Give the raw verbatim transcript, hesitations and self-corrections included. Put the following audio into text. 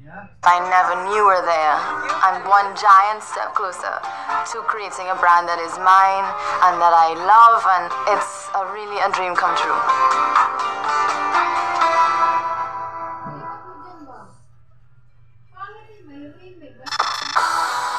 I never knew were there. I'm one giant step closer to creating a brand that is mine and that I love, and it's a really a dream come true. Bakit dyan ba? Bakit may ring, may